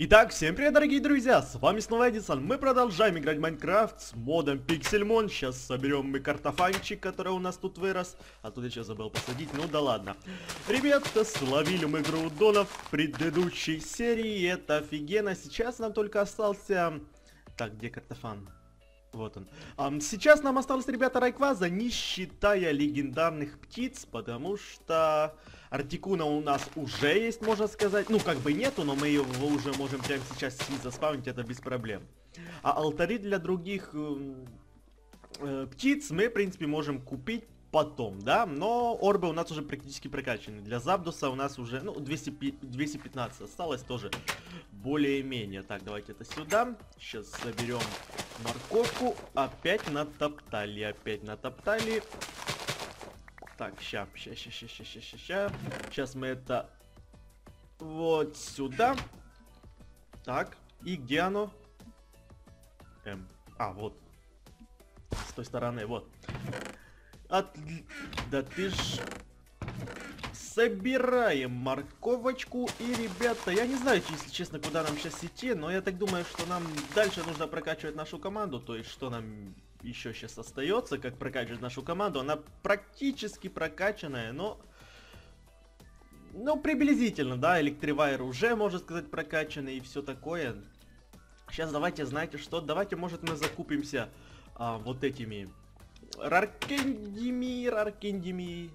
Итак, всем привет, дорогие друзья, с вами снова Эдисон. Мы продолжаем играть в Майнкрафт с модом Пиксельмон. Сейчас соберем мы картофанчик, который у нас тут вырос. А тут я сейчас забыл посадить, ну да ладно. Ребята, словили мы грудонов в предыдущей серии, это офигенно. Сейчас нам только остался... Так, где картофан? Вот он. Сейчас нам осталось, ребята, райкваза, не считая легендарных птиц, потому что Артикуна у нас уже есть, можно сказать. Ну, как бы нету, но мы его уже можем прямо сейчас заспавнить, это без проблем. А алтари для других птиц мы, в принципе, можем купить потом, да? Но орбы у нас уже практически прокачаны. Для Запдуса у нас уже, ну, 215 осталось тоже более-менее. Так, давайте это сюда. Сейчас заберем морковку. Опять натоптали, Так, ща. Сейчас мы это вот сюда. Так, и где оно? Вот. С той стороны, вот. Да ты ж... Собираем морковочку. И, ребята, я не знаю, если честно, куда нам сейчас идти, но я так думаю, что нам дальше нужно прокачивать нашу команду. То есть, что нам еще сейчас остается, как прокачивать нашу команду. Она практически прокачанная, но... Ну, приблизительно, да, Электривайр уже, можно сказать, прокачанный и все такое. Сейчас давайте, знаете что, давайте, может, мы закупимся вот этими... Раркендиями,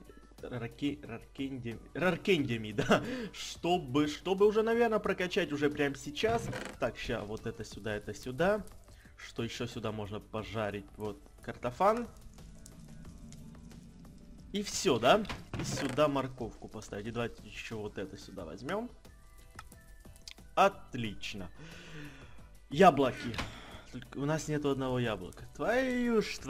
да, чтобы уже, наверное, прокачать уже прямо сейчас. Так, сейчас вот это сюда. Что еще сюда можно пожарить? Вот, картофан. И все, да? И сюда морковку поставить. И давайте еще вот это сюда возьмем. Отлично. Яблоки. Только у нас нету одного яблока. Твою ж.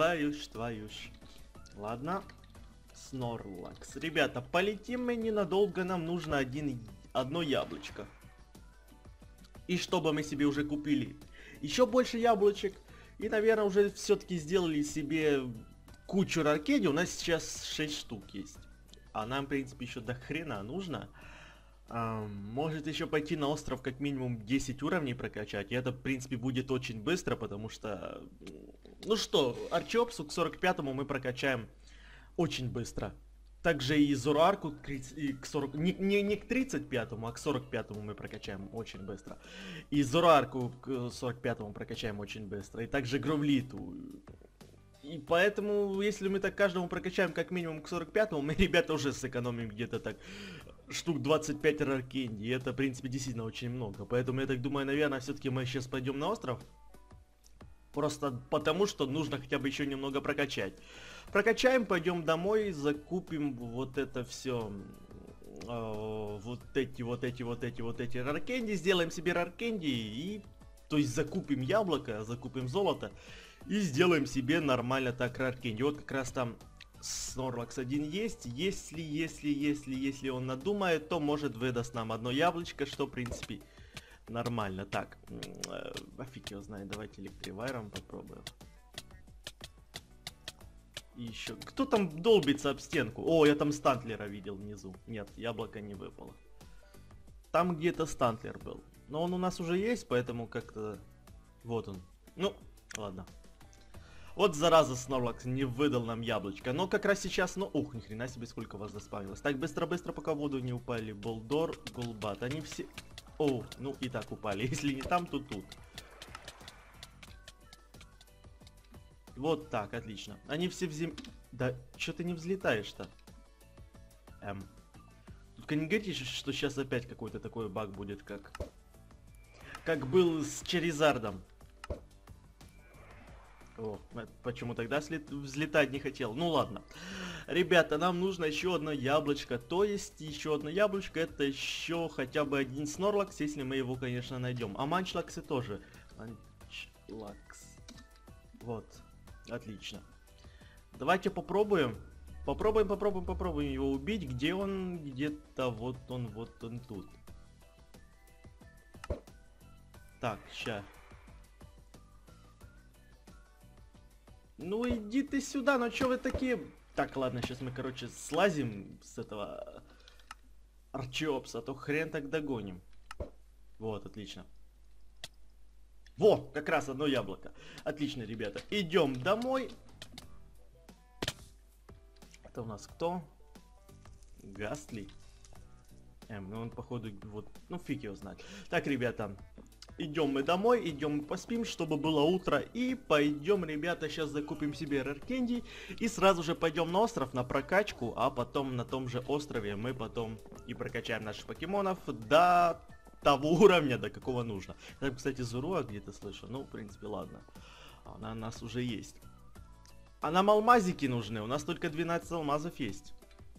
Ладно. Снорлакс. Ребята, полетим мы ненадолго. Нам нужно одно яблочко. И чтобы мы себе уже купили еще больше яблочек. И, наверное, уже все-таки сделали себе кучу раркеди. У нас сейчас 6 штук есть. А нам, в принципе, еще до хрена нужно. Может еще пойти на остров как минимум 10 уровней прокачать. И это, в принципе, будет очень быстро, потому что... Ну что, Арчиопсу к 45-му мы прокачаем очень быстро. Также и Зороарку к 40... не к 35-му, а к 45-му мы прокачаем очень быстро. И Зороарку к 45-му прокачаем очень быстро. И также Гровлиту. И поэтому, если мы так каждому прокачаем как минимум к 45-му, мы, ребята, уже сэкономим где-то так... штук 25 раркенди. И это, в принципе, действительно очень много. Поэтому я так думаю, наверное, все-таки мы сейчас пойдем на остров. Просто потому, что нужно хотя бы еще немного прокачать. Прокачаем, пойдем домой, закупим вот это все. Вот эти раркенди. Сделаем себе раркенди и... То есть закупим яблоко, закупим золото. И сделаем себе нормально так раркенди. Вот как раз там... Снорлакс один есть. Если он надумает, то может выдаст нам одно яблочко, что в принципе нормально. Так, фиг его знает, давайте электривайром попробуем. И еще, кто там долбится об стенку? О, я там Стантлера видел внизу. Нет, яблоко не выпало. Там где-то Стантлер был. Но он у нас уже есть, поэтому как-то... Вот он. Ну, ладно. Вот зараза, Снорлакс не выдал нам яблочко. Но как раз сейчас, ну, ух, ни хрена себе, сколько вас заспавнилось. Так, быстро-быстро, пока в воду не упали. Болдор, Голбат, они все... О, ну и так упали. Если не там, то тут. Вот так, отлично. Они все в земле... Да, что ты не взлетаешь-то? Только не говорите, что сейчас опять какой-то такой баг будет, как был с Черезардом. О, почему тогда взлетать не хотел? Ну ладно. Ребята, нам нужно еще одно яблочко. То есть еще одно яблочко, это еще хотя бы один Снорлакс, если мы его, конечно, найдем. А Манчлаксы тоже. Манчлакс. Вот. Отлично. Давайте попробуем. Попробуем его убить. Где он? Где-то вот он тут. Так, ща. Ну иди ты сюда, ну чё вы такие... Так, ладно, сейчас мы, короче, слазим с этого Арчиопса, а то хрен так догоним. Вот, отлично. Во, как раз одно яблоко. Отлично, ребята. Идем домой. Это у нас кто? Гастли. Ну он походу вот, ну фиг его знает. Так, ребята, идем мы домой, идем мы поспим, чтобы было утро. И пойдем, ребята, сейчас закупим себе раркенди. И сразу же пойдем на остров на прокачку. А потом на том же острове мы потом и прокачаем наших покемонов до того уровня, до какого нужно. Я, кстати, Зуруа где-то слышу. Ну, в принципе, ладно. Она у нас уже есть. А нам алмазики нужны. У нас только 12 алмазов есть.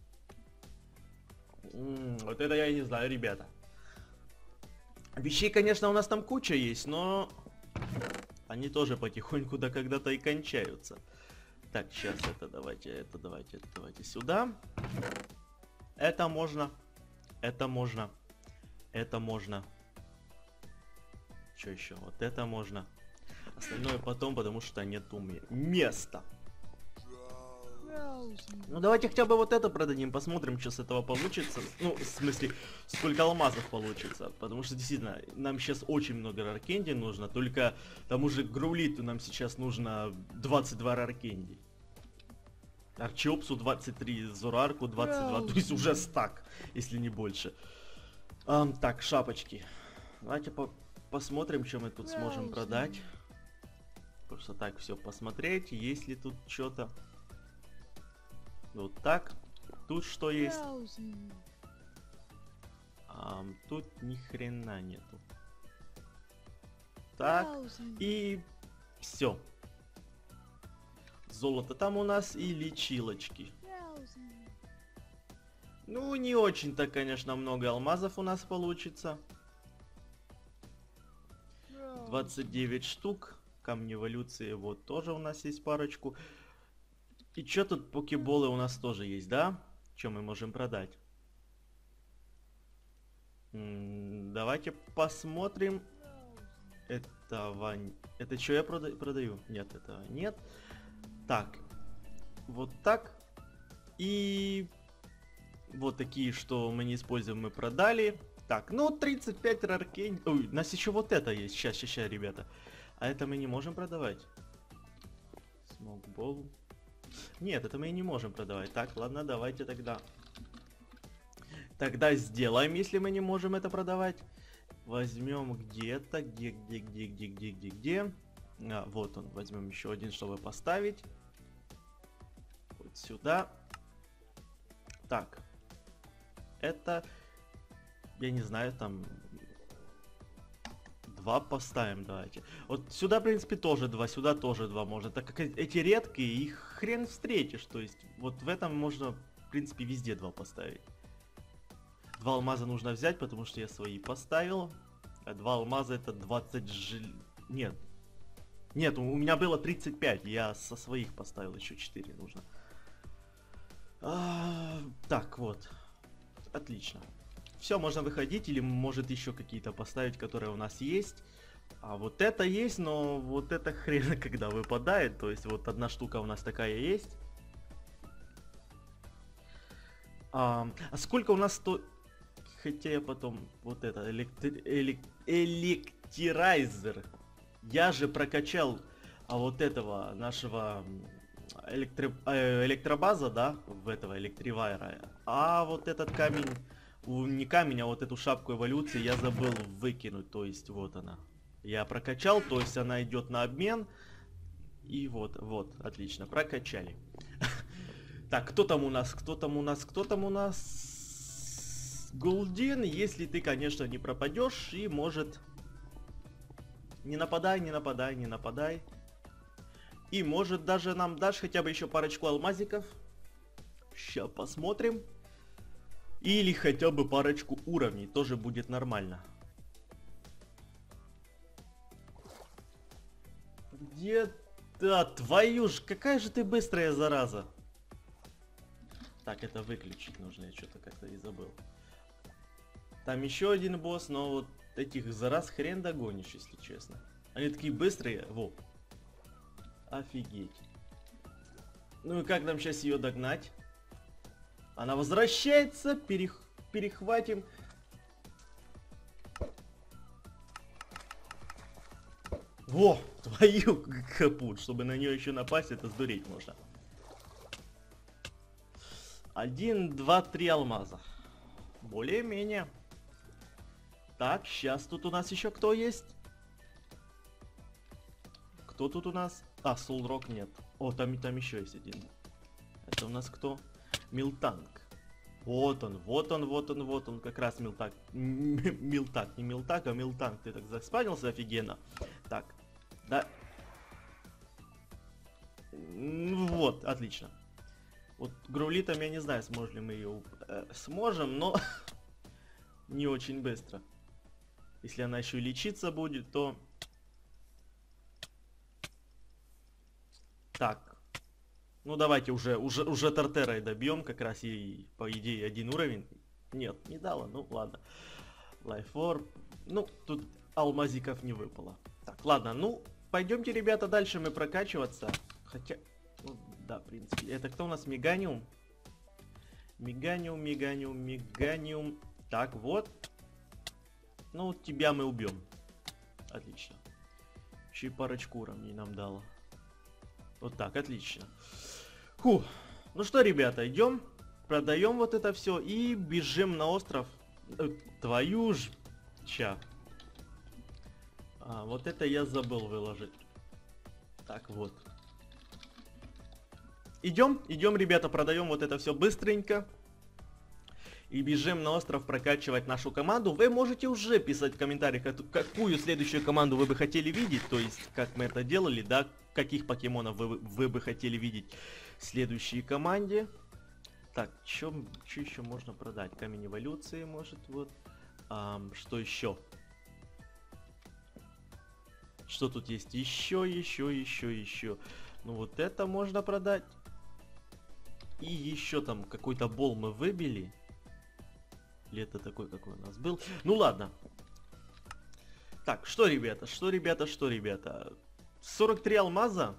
Вот это я не знаю, ребята. Вещей, конечно, у нас там куча есть, но они тоже потихоньку до когда-то и кончаются. Так, сейчас это давайте сюда. Это можно. Это можно. Это можно. Что еще? Вот это можно. Остальное потом, потому что нету места. Ну давайте хотя бы вот это продадим, посмотрим, что с этого получится. Ну, в смысле, сколько алмазов получится. Потому что действительно, нам сейчас очень много раркенди нужно. Только тому же Гроулиту нам сейчас нужно 22 раркенди. Арчиопсу 23, Зорарку 22, то есть уже стак, если не больше. Так, шапочки. Давайте посмотрим, что мы тут сможем продать. Просто так все посмотреть, есть ли тут что-то. Вот так. Тут что есть? Тут ни хрена нету. Так. И все. Золото там у нас и лечилочки. Ну, не очень-то, конечно, много алмазов у нас получится. 29 штук. Камни эволюции, вот, тоже у нас есть парочку. И что тут, покеболы у нас тоже есть, да? Что мы можем продать? Давайте посмотрим. Это что я продаю? Нет, этого нет. Так. Вот так. И вот такие, что мы не используем, мы продали. Так, ну 35 раркейн. Ой, у нас еще вот это есть. Сейчас, ребята. А это мы не можем продавать. Смокбол. Нет, это мы и не можем продавать. Так, ладно, давайте тогда. Тогда сделаем, если мы не можем это продавать. Возьмем где-то, где. Вот он, возьмем еще один, чтобы поставить. Вот сюда. Так. Это, я не знаю, там... 2 поставим, давайте. Вот сюда, в принципе, тоже 2, сюда тоже 2 можно. Так как эти редкие, их хрен встретишь. То есть, вот в этом можно, в принципе, везде 2 поставить. 2 алмаза нужно взять, потому что я свои поставил. А 2 алмаза это 20 Нет. Нет, у меня было 35. Я со своих поставил еще 4 нужно. Так, вот. Отлично. Все, можно выходить, или может еще какие-то поставить, которые у нас есть. А вот это есть, но вот это хрен когда выпадает. То есть вот одна штука у нас такая есть. А сколько у нас стоит... Хотя я потом... Вот это, электрайзер. Я же прокачал вот этого нашего... электробаза, да, в этого электривайра. А вот этот камень... Не камень, а вот эту шапку эволюции я забыл выкинуть. То есть вот она. Я прокачал, то есть она идет на обмен. И вот, отлично, прокачали. Так, кто там у нас? Голдин, если ты, конечно, не пропадешь. И может... Не нападай. И может даже нам дашь хотя бы еще парочку алмазиков. Сейчас посмотрим. Или хотя бы парочку уровней, тоже будет нормально. Где-то, твою ж, какая же ты быстрая зараза. Так, это выключить нужно, я что-то как-то и забыл. Там еще один босс, но вот этих зараз хрен догонишь, если честно. Они такие быстрые, во. Офигеть. Ну и как нам сейчас ее догнать? Она возвращается, перехватим. Во, твою капут, чтобы на нее еще напасть, это сдуреть можно. 1, 2, 3 алмаза. Более-менее. Так, сейчас тут у нас еще кто есть? Кто тут у нас? А, Солрок нет. О, там еще есть один. Это у нас кто? Милтанг. Вот он, вот он, вот он, вот он, как раз Милтак. Милтак, не Милтак, а Милтанг. Ты так заспанился офигенно. Так, да. Вот, отлично. Вот Грулитом я не знаю, сможем ли мы ее... сможем, но не очень быстро. Если она еще и лечиться будет, то... Так. Ну давайте уже Тартерой добьем, как раз ей, по идее, 1 уровень. Нет, не дала, ну ладно. Лайфор. Ну, тут алмазиков не выпало. Так, ладно, ну, пойдемте, ребята, дальше мы прокачиваться. Хотя, ну, да, в принципе. Это кто у нас? Меганиум? Меганиум, Меганиум, Меганиум. Так, вот. Ну, тебя мы убьем. Отлично. Еще и парочку уровней нам дало. Вот так, отлично. Фух. Ну что, ребята, идем, продаем вот это все и бежим на остров. Твою ж... Ча. А, вот это я забыл выложить. Так, вот. Идем, идем, ребята, продаем вот это все быстренько. И бежим на остров прокачивать нашу команду. Вы можете уже писать в комментариях, какую следующую команду вы бы хотели видеть. То есть, как мы это делали, да. Каких покемонов вы бы хотели видеть в следующей команде. Так, что еще можно продать? Камень эволюции, может, вот. Что еще? Что тут есть? Еще. Ну, вот это можно продать. И еще там какой-то бол мы выбили. Или это такой, какой у нас был? Ну ладно. Так, что, ребята? 43 алмаза.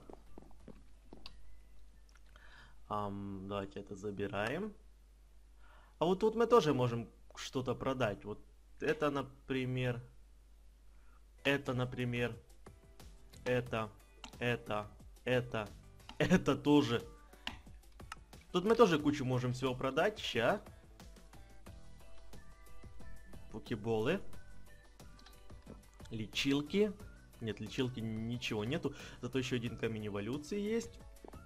Давайте это забираем. А вот тут мы тоже можем что-то продать. Вот это, например. Это, например. Это тоже. Тут мы тоже кучу можем всего продать. Ща. Покеболы. Лечилки. Нет, лечилки ничего нету. Зато еще 1 камень эволюции есть.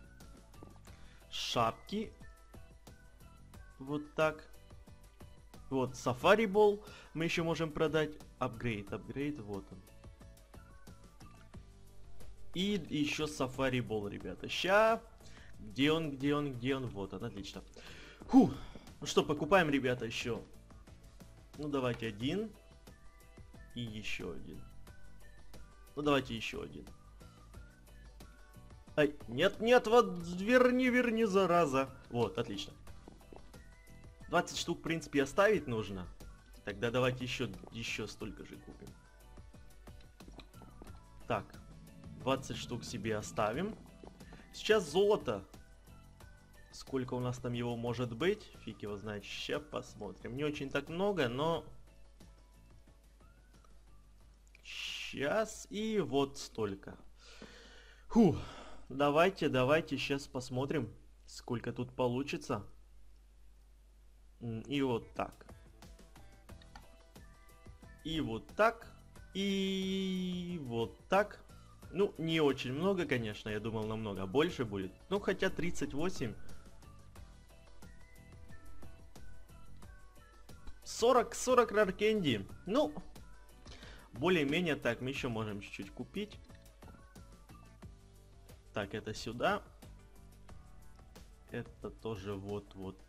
Шапки. Вот так. Вот, сафари бол. Мы еще можем продать. Апгрейд, вот он. И еще сафари бол, ребята. Ща. Где он? Вот он, отлично. Фу. Ну что, покупаем, ребята, еще. Ну, давайте 1. И еще 1. Ну, давайте еще 1. Ай, нет, вот, верни, зараза. Вот, отлично. 20 штук, в принципе, оставить нужно. Тогда давайте еще столько же купим. Так, 20 штук себе оставим. Сейчас золото. Сколько у нас там его может быть? Фиг его знает. Сейчас посмотрим. Не очень так много, но... Сейчас и вот столько. Фух. Давайте сейчас посмотрим, сколько тут получится. И вот так. И вот так. И вот так. Ну, не очень много, конечно. Я думал, намного больше будет. Ну, хотя 38. 40 раркенди. Ну, более-менее так. Мы еще можем чуть-чуть купить. Так, это сюда. Это тоже вот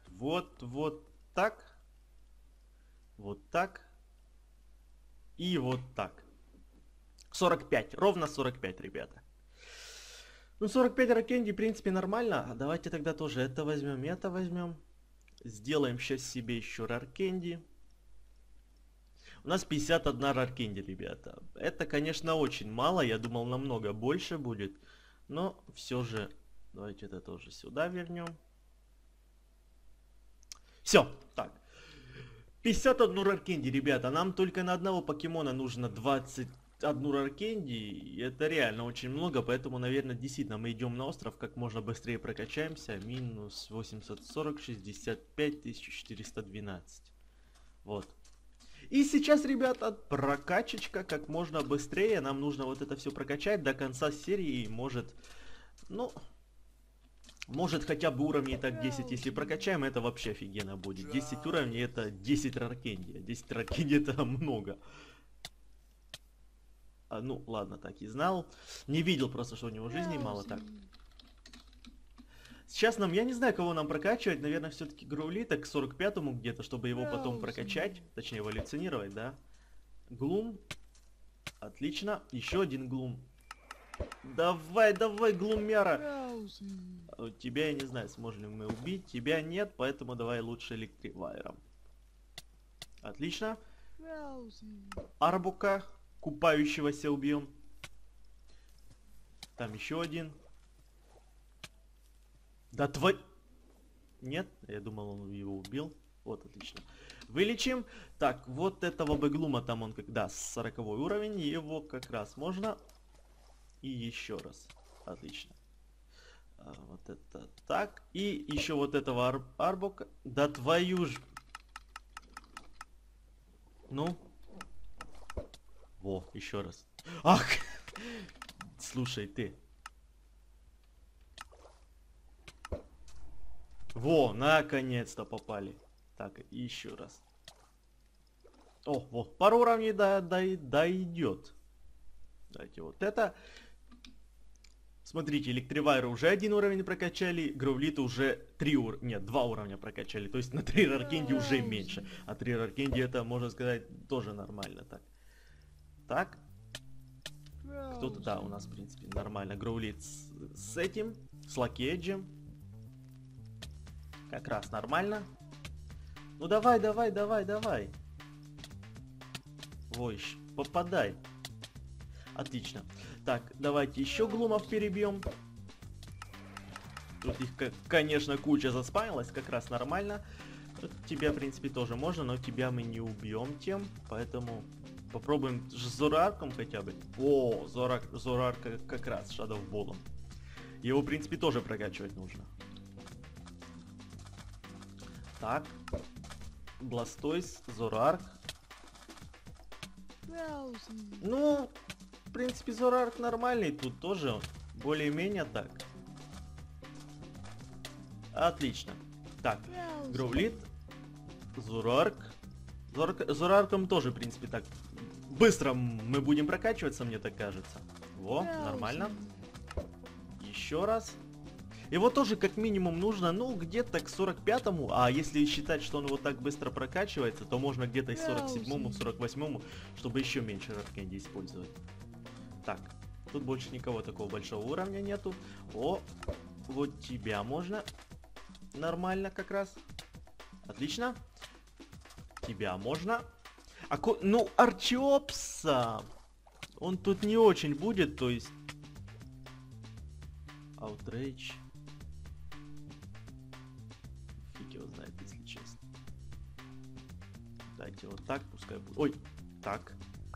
так. Вот так. И вот так. 45. Ровно 45, ребята. Ну, 45 ракенди, в принципе, нормально. А давайте тогда тоже это возьмем, это возьмем. Сделаем сейчас себе еще раркенди. У нас 51 раркенди, ребята. Это, конечно, очень мало. Я думал, намного больше будет. Но все же, давайте это тоже сюда вернем. Все, так. 51 раркенди, ребята. Нам только на одного покемона нужно 20... одну раркенди, и это реально очень много, поэтому, наверное, действительно мы идем на остров, как можно быстрее прокачаемся. Минус 840, 65, 1412. Вот. И сейчас, ребята, прокачечка как можно быстрее. Нам нужно вот это все прокачать до конца серии. Может, ну, может хотя бы уровней так 10, если прокачаем, это вообще офигенно будет. 10 уровней это 10 раркенди. 10 раркенди это много. Ну, ладно, так и знал. Не видел просто, что у него жизни мало. Так. Сейчас нам, я не знаю, кого нам прокачивать. Наверное, все-таки Гроулита к 45-му где-то, чтобы его потом прокачать. Точнее, эволюционировать, да. Глум. Отлично. Еще один Глум. Давай, давай, Глумяра. Тебя, я не знаю, сможем ли мы убить. Тебя нет, поэтому давай лучше Электривайром. Отлично. Арбука. Купающегося убьем. Там еще один. Да твой... Нет, я думал, он его убил. Вот, отлично. Вылечим. Так, вот этого Бэглума там он когда с 40-й уровень. Его как раз можно. И еще раз. Отлично. Вот это так. И еще вот этого Арбука. Да твою ж... Ну... Во, еще раз. Ах! Слушай, ты. Во, наконец-то попали. Так, еще раз. О, вот, пару уровней дойдет. Давайте вот это. Смотрите, Электривайра уже один уровень прокачали, Гроулита уже 3 уровня, нет, 2 уровня прокачали. То есть на 3 раркенди уже меньше. А 3 раркенди это, можно сказать, тоже нормально так. Так. Кто-то, да, у нас, в принципе, нормально. Гроулит с этим, с Лакеджем. Как раз нормально. Ну давай, давай, давай, давай. Ой, попадай. Отлично. Так, давайте еще глумов перебьем. Тут их, конечно, куча заспавнилась, как раз нормально. Тут тебя, в принципе, тоже можно, но тебя мы не убьем тем, поэтому... Попробуем с Зорарком хотя бы. О, Зорарк как раз, Шадовболом. Его, в принципе, тоже прокачивать нужно. Так. Бластойс, Зорарк. Ну, в принципе, Зорарк нормальный. Тут тоже более-менее так. Отлично. Так, Гроулит, Зорарк. Зорарком тоже, в принципе, так быстро мы будем прокачиваться, мне так кажется. Во, нормально. Еще раз. Его тоже как минимум нужно, ну, где-то к 45-му. А если считать, что он вот так быстро прокачивается, то можно где-то и 47-му, 48-му, чтобы еще меньше раркенди использовать. Так, тут больше никого такого большого уровня нету. О, вот тебя можно. Нормально как раз. Отлично. Тебя можно. Ну, Арчиопса. Он тут не очень будет, то есть... Outrage. Фиг его знает, если честно. Дайте вот так, пускай будет. Ой, так.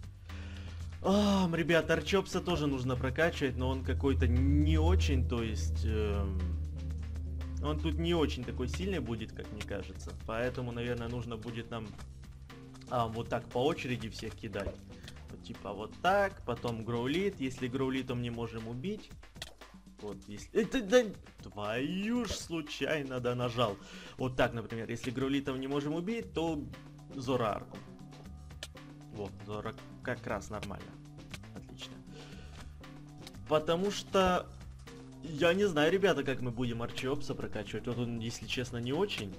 Ребята, Арчиопса тоже нужно прокачивать, но он какой-то не очень, то есть... Он тут не очень такой сильный будет, как мне кажется. Поэтому, наверное, нужно будет нам вот так по очереди всех кидать. Вот, типа вот так, потом Гроулит. Если Гроулитом не можем убить. Вот, если... Это, да, твою ж случайно, да, нажал. Вот так, например, если Гроулитом не можем убить, то Зорарку. Вот, Зорарк как раз нормально. Отлично. Потому что... Я не знаю, ребята, как мы будем Арчиопса прокачивать. Вот он, если честно, не очень.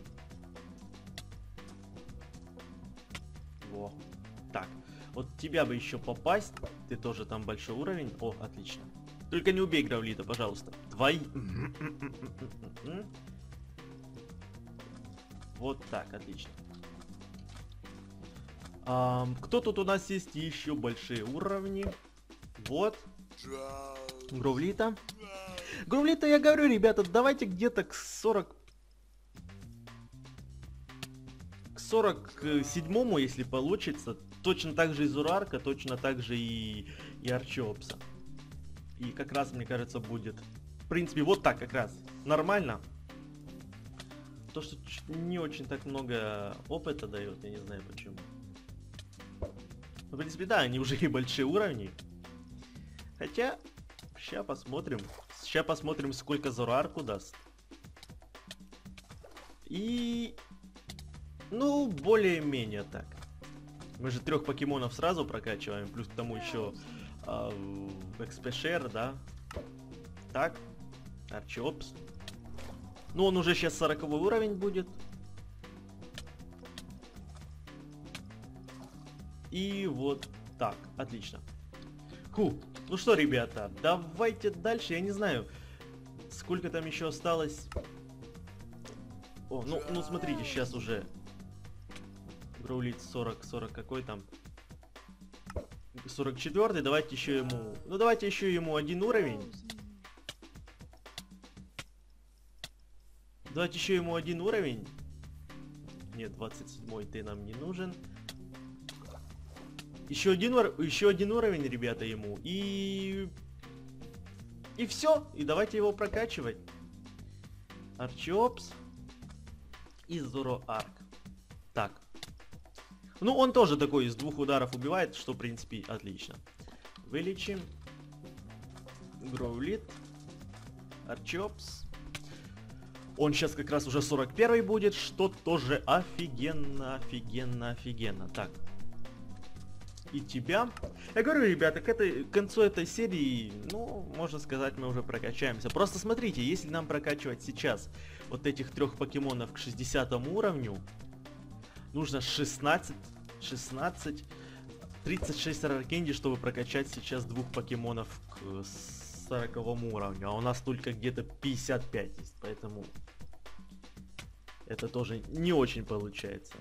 Во. Так. Вот тебя бы еще попасть. Ты тоже там большой уровень. О, отлично. Только не убей Гроулита, пожалуйста. Вот так, отлично. Кто тут у нас есть еще большие уровни? Вот. Гроулита. Гроулита, я говорю, ребята, давайте где-то к 47-му, если получится. точно так же и Зурарка, точно так же и Арчиопса. И как раз, мне кажется, будет, в принципе, вот так как раз нормально. То, что не очень так много опыта дает, я не знаю почему. В принципе, да, они уже и большие уровни. Хотя, сейчас посмотрим. Сейчас посмотрим, сколько Зурарку даст. И... ну, более-менее так. Мы же 3 покемонов сразу прокачиваем, плюс к тому еще Экспешер, да? Так, Арчиопс. Ну, он уже сейчас 40 уровень будет. И вот так, отлично. Фу, ну что, ребята, давайте дальше, я не знаю, сколько там еще осталось. О, ну смотрите, сейчас уже Гроулит 40 какой там? 44-й, давайте еще ему... ну давайте еще ему 1 уровень. Давайте еще ему 1 уровень. Нет, 27-й ты нам не нужен. Еще один уровень, ребята, ему. И все. И давайте его прокачивать. Арчиопс и Зороарк. Так. Ну, он тоже такой из 2 ударов убивает, что, в принципе, отлично. Вылечим. Гроулит. Арчиопс. Он сейчас как раз уже 41-й будет, что тоже офигенно, офигенно, офигенно. Так. И тебя. Я говорю, ребята, к концу этой серии, ну, можно сказать, мы уже прокачаемся. Просто смотрите, если нам прокачивать сейчас вот этих 3 покемонов к 60 уровню, нужно 36 раркенди, чтобы прокачать сейчас 2 покемонов к 40 уровню. А у нас только где-то 55 есть, поэтому это тоже не очень получается.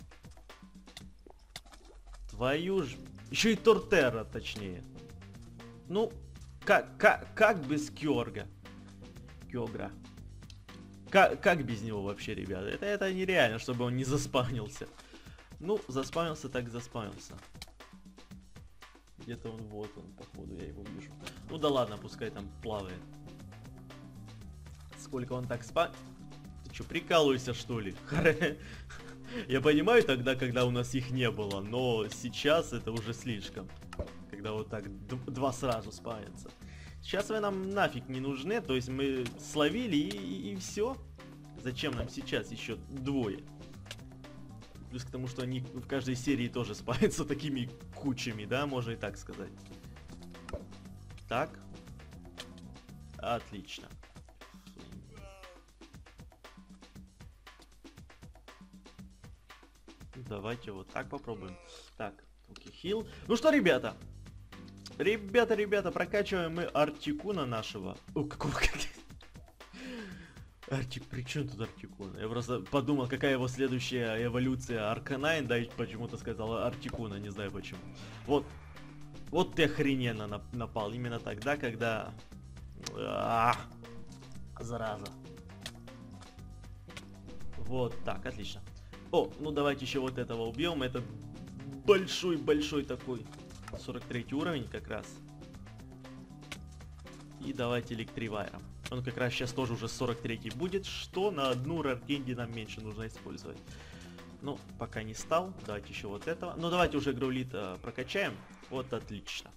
Твою ж... еще и Тортера, точнее. Ну, как без Кёрга? Кёгра. Как без него вообще, ребята? Это нереально, чтобы он не заспавнился. Ну, заспавнился так заспавнился. Где-то он, вот он, походу, я его вижу. Ну да ладно, пускай там плавает. Сколько он так спа... Ты что, прикалываешься, что ли? Я понимаю тогда, когда у нас их не было, но сейчас это уже слишком. Когда вот так 2 сразу спавнятся. Сейчас вы нам нафиг не нужны, то есть мы словили и все. Зачем нам сейчас еще 2? Плюс к тому, что они в каждой серии тоже спавнятся такими кучами, да, можно и так сказать. Так. Отлично. Давайте вот так попробуем. Так, окей, хил. Ну что, ребята? Ребята, прокачиваем мы Артикуна нашего. О, какого... при чем тут Артикуна? Я просто подумал, какая его следующая эволюция. Арканайн, да, и почему-то сказала Артикуна, не знаю почему. Вот ты охрененно напал. Именно тогда, когда... зараза. Вот так, отлично. О, ну давайте еще вот этого убьем. Это большой такой. 43 уровень как раз. И давайте Электривайром. Он как раз сейчас тоже уже 43 будет, что на 1 раркенди нам меньше нужно использовать. Ну, пока не стал. Давайте еще вот этого. Ну, давайте уже Гроулита прокачаем. Вот, отлично.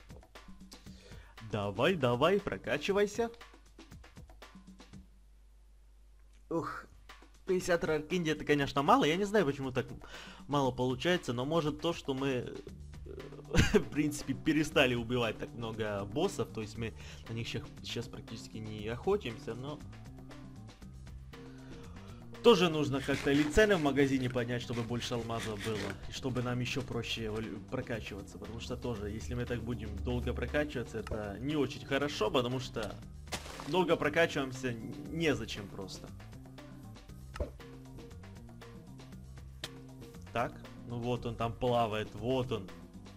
Давай, прокачивайся. Ух, 50 раркенди это, конечно, мало. Я не знаю, почему так мало получается, но может то, что мы... в принципе, перестали убивать так много боссов, то есть мы на них сейчас практически не охотимся, но тоже нужно как-то или цены в магазине поднять, чтобы больше алмазов было, и чтобы нам еще проще прокачиваться, потому что тоже, если мы так будем долго прокачиваться, это не очень хорошо, потому что долго прокачиваемся незачем просто. Так, ну вот он там плавает, вот он.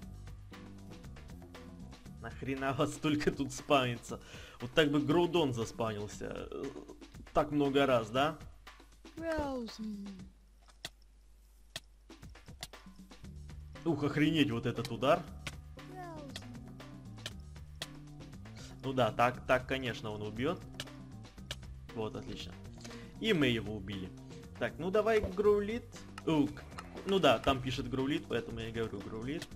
Нахрена вас только тут спавнится? Вот так бы Гроудон заспавнился. Так много раз, да? Ух, охренеть вот этот удар. Ну да, так, конечно, он убьет. Вот, отлично. И мы его убили. Так, ну давай Гроулит. Ну да, там пишет Гроулит, поэтому я говорю Гроулит.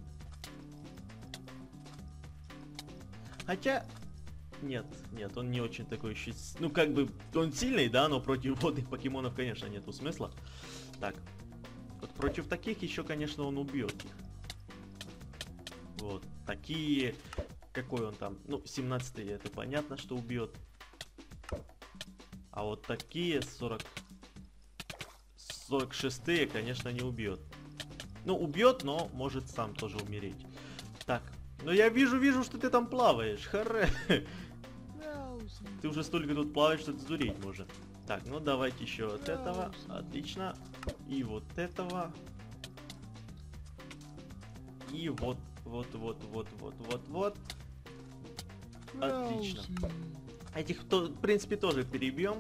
Хотя... Нет, он не очень такой еще... Ну, как бы, он сильный, да, но против водных покемонов, конечно, нету смысла. Так. Вот против таких еще, конечно, он убьет их. Вот. Такие... Какой он там? Ну, 17-й, это понятно, что убьет. А вот такие 46-е, конечно, не убьет. Ну, убьет, но может сам тоже умереть. Так. Ну, я вижу, что ты там плаваешь. Харе. Ты уже столько тут плаваешь, что ты дуреть можно. Так, ну давайте еще вот этого. Отлично. И вот этого. И вот. Отлично. Этих, в принципе, тоже перебьем.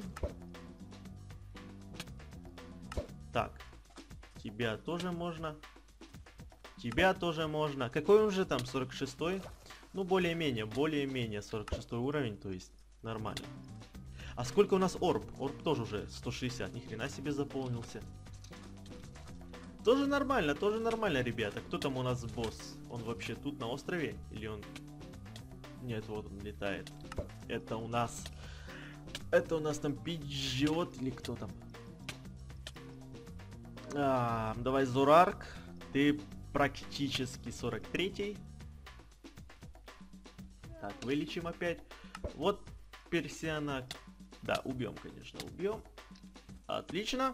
Так. Тебя тоже можно. Тебя тоже можно. Какой он же там? 46-й? Ну, более-менее 46 уровень, то есть нормально. А сколько у нас орб? Орб тоже уже 160. Ни хрена себе заполнился. Тоже нормально, ребята. Кто там у нас босс? Он вообще тут на острове? Или он... Нет, вот он летает. Это у нас там Пиджиот или кто там? Давай, Зурарк. Ты практически 43-й. Так, вылечим опять. Вот Персиана. Да, убьем, конечно, убьем. Отлично.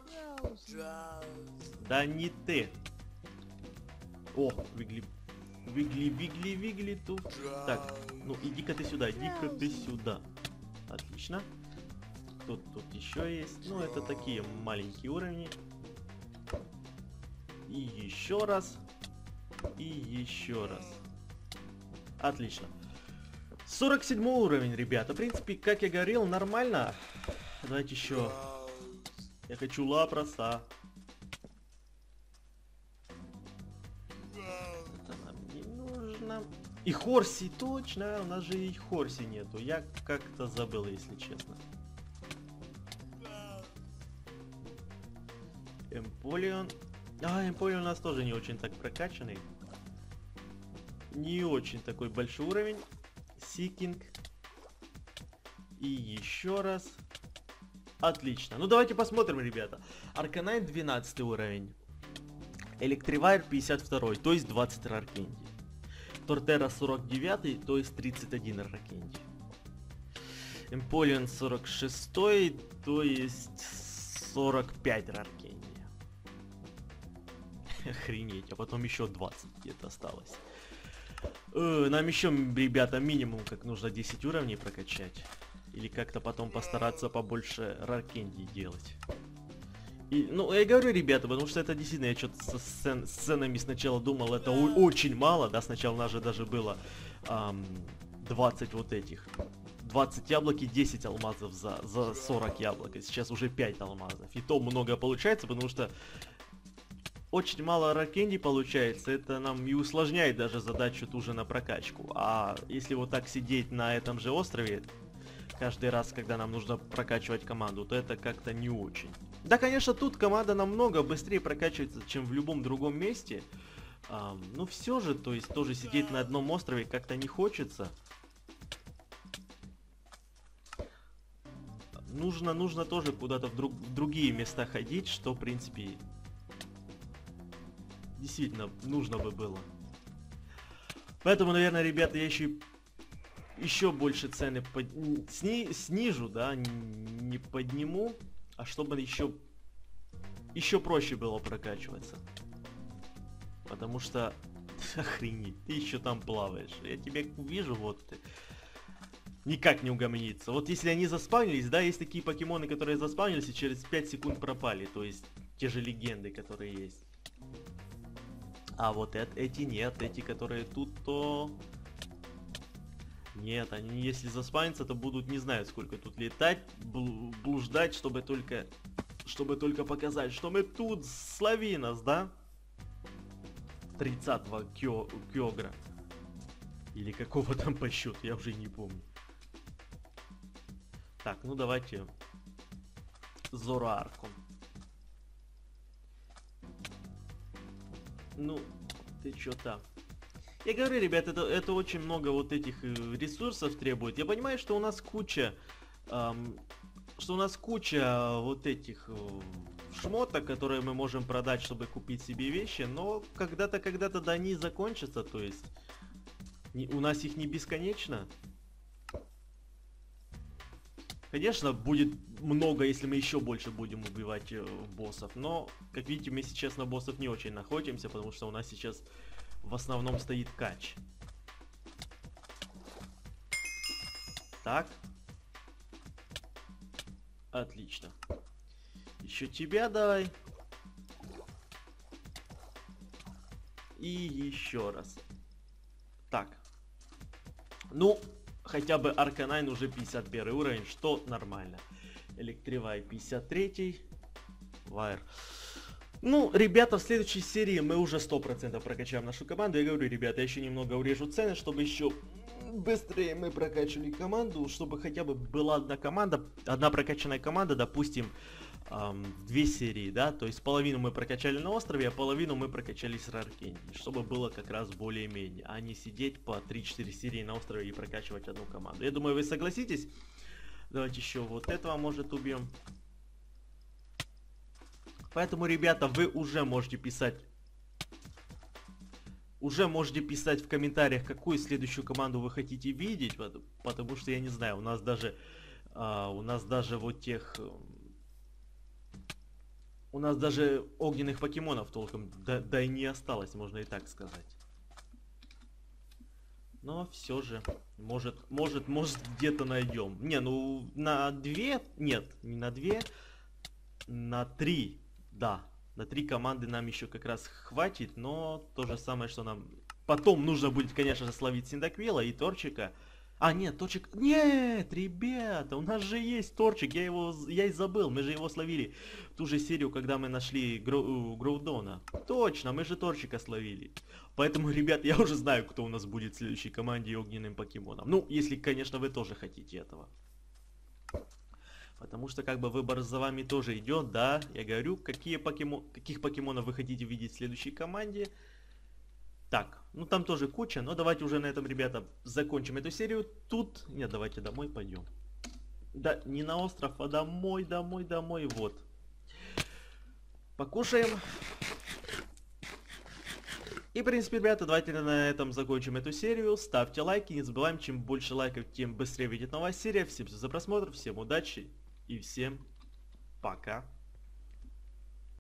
Да не ты. О, Вигли тут. Так, ну иди-ка ты сюда, Отлично. Тут еще есть. Ну, это такие маленькие уровни. И еще раз. И еще раз. Отлично. 47 уровень, ребята. В принципе, как я говорил, нормально. Давайте еще. Я хочу Лапроса. Это нам не нужно. И Хорси, точно. У нас же и Хорси нету. Я как-то забыл, если честно. Эмполион. Эмполион у нас тоже не очень так прокачанный. Не очень такой большой уровень. Сикинг. И еще раз. Отлично. Ну давайте посмотрим, ребята. Арканайн 12 уровень. Электривайр 52, то есть 20 Раркенди. Тортера 49, то есть 31 Раркенди. Эмполион 46, то есть 45 Раркенди. Охренеть, а потом еще 20 где-то осталось. Нам еще, ребята, минимум как нужно 10 уровней прокачать. Или как-то потом постараться побольше Раркенди делать. И, ну, я говорю, ребята, потому что это действительно, я что-то со сценами сначала думал, это очень мало, да, сначала у нас же даже было 20 вот этих. 20 яблок и 10 алмазов за 40 яблок, и сейчас уже 5 алмазов. И то много получается, потому что очень мало Раркенди получается, это нам и усложняет даже задачу ту же на прокачку. А если вот так сидеть на этом же острове, каждый раз, когда нам нужно прокачивать команду, то это как-то не очень. Да, конечно, тут команда намного быстрее прокачивается, чем в любом другом месте. Ну все же, то есть тоже сидеть на одном острове как-то не хочется. Нужно тоже куда-то в другие места ходить, что, в принципе, действительно нужно бы было. Поэтому, наверное, ребята, я еще больше цены снижу, да, не подниму, а чтобы еще проще было прокачиваться. Потому что, охренеть, ты еще там плаваешь. Я тебя вижу, вот ты. Никак не угомонится. Вот если они заспавнились, да, есть такие покемоны, которые заспавнились и через 5 секунд пропали. То есть, те же легенды, которые есть. А вот эти нет, эти, которые тут, то... Нет, они если заспавнятся, то будут не знаю сколько тут летать, блуждать, чтобы только показать, что мы тут, слави нас, да? 30-го Кёгра. Или какого там по счету, я уже не помню. Так, ну давайте Зороарку. Ну, ты чё-то... Я говорю, ребят, это очень много вот этих ресурсов требует. Я понимаю, что у нас куча... вот этих шмоток, которые мы можем продать, чтобы купить себе вещи, но когда-то да они закончатся, то есть у нас их не бесконечно. Конечно, будет много, если мы еще больше будем убивать боссов, но, как видите, мы сейчас на боссов не очень находимся, потому что у нас сейчас в основном стоит кач. Так. Отлично. Еще тебя давай. И еще раз. Так. Ну, хотя бы Арканайн уже 51 уровень, что нормально. Электривай 53. Вайр. Ну, ребята, в следующей серии мы уже 100% прокачаем нашу команду. Я говорю, ребята, я еще немного урежу цены, чтобы еще быстрее мы прокачивали команду, чтобы хотя бы была одна команда, одна прокачанная команда, допустим, 2 серии, да, то есть половину мы прокачали на острове, а половину мы прокачали с Раркенди, чтобы было как раз более-менее, а не сидеть по 3-4 серии на острове и прокачивать одну команду. Я думаю, вы согласитесь. Давайте еще вот этого, может, убьем. Поэтому, ребята, вы уже можете писать в комментариях, какую следующую команду вы хотите видеть, потому что я не знаю, у нас даже вот тех, у нас даже огненных покемонов толком да и не осталось, можно и так сказать. Но все же, может где-то найдем. Не, ну на 2, нет, не на 2, на 3, да. На 3 команды нам еще как раз хватит, но то же самое, что нам... Потом нужно будет, конечно же, словить Синдаквила и Торчика. А, нет, Торчик... Нет, ребята, у нас же есть Торчик, я и забыл, мы же его словили в ту же серию, когда мы нашли Гроудона. Точно, мы же Торчика словили. Поэтому, ребят, я уже знаю, кто у нас будет в следующей команде и огненным покемоном. Ну, если, конечно, вы тоже хотите этого. Потому что как бы выбор за вами тоже идет, да. Я говорю, каких покемонов вы хотите видеть в следующей команде. Так, ну там тоже куча, но давайте уже на этом, ребята, закончим эту серию. Тут, нет, давайте домой пойдем. Да, не на остров, а домой, вот. Покушаем. И, в принципе, ребята, давайте на этом закончим эту серию. Ставьте лайки, не забываем, чем больше лайков, тем быстрее выйдет новая серия. Всем спасибо за просмотр, всем удачи и всем пока.